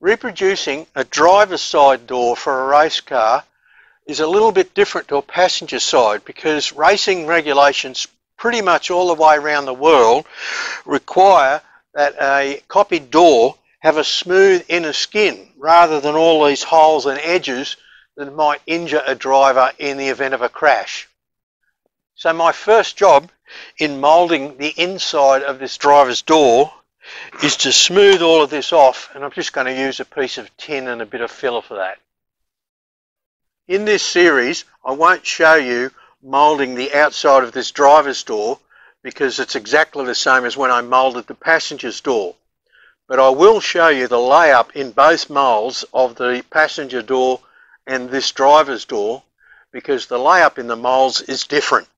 Reproducing a driver's side door for a race car is a little bit different to a passenger side because racing regulations pretty much all the way around the world require that a copied door have a smooth inner skin rather than all these holes and edges that might injure a driver in the event of a crash. So my first job in moulding the inside of this driver's door is to smooth all of this off, and I'm just going to use a piece of tin and a bit of filler for that. In this series I won't show you moulding the outside of this driver's door because it's exactly the same as when I moulded the passenger's door, but I will show you the layup in both moulds of the passenger door and this driver's door because the layup in the moulds is different.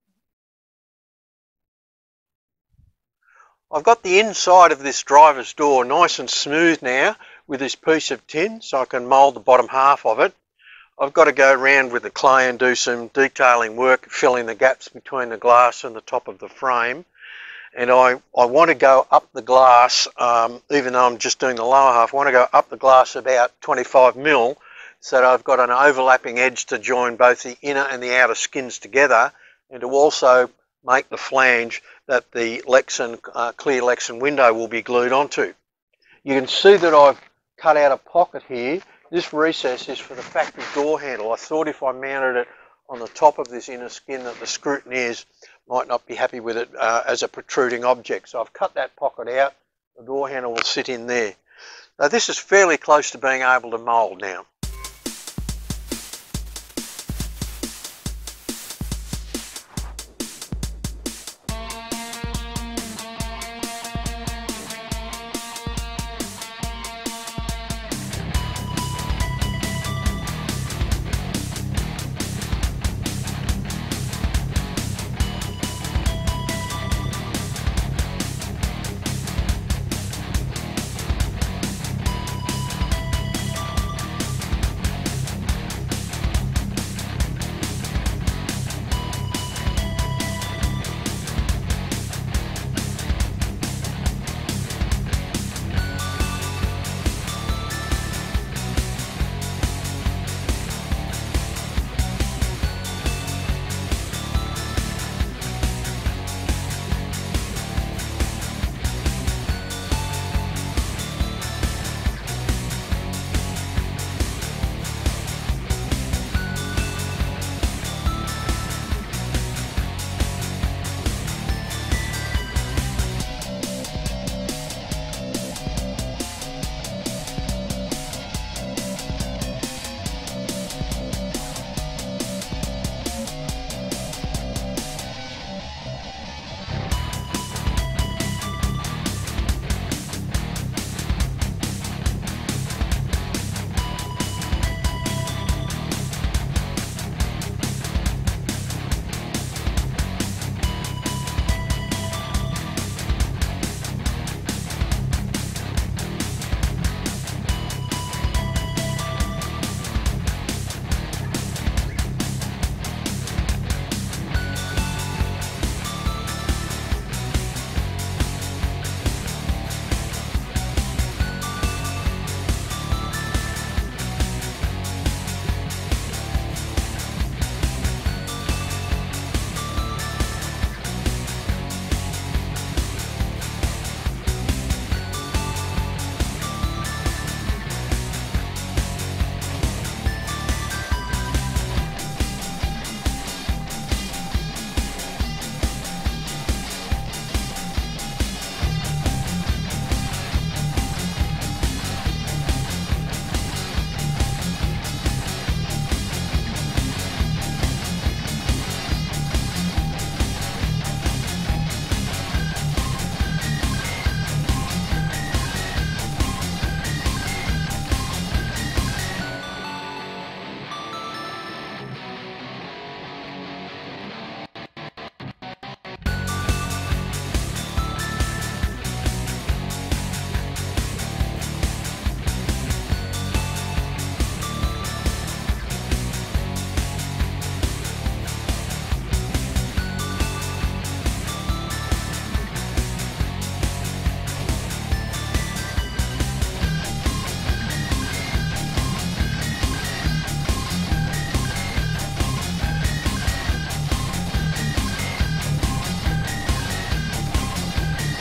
I've got the inside of this driver's door nice and smooth now with this piece of tin so I can mould the bottom half of it. I've got to go around with the clay and do some detailing work, filling the gaps between the glass and the top of the frame. And I want to go up the glass, even though I'm just doing the lower half, I want to go up the glass about 25mm so that I've got an overlapping edge to join both the inner and the outer skins together, and to also make the flange that the Lexan, clear Lexan window will be glued onto. You can see that I've cut out a pocket here. This recess is for the factory door handle. I thought if I mounted it on the top of this inner skin that the scrutineers might not be happy with it as a protruding object. So I've cut that pocket out. The door handle will sit in there. Now this is fairly close to being able to mould now.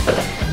you.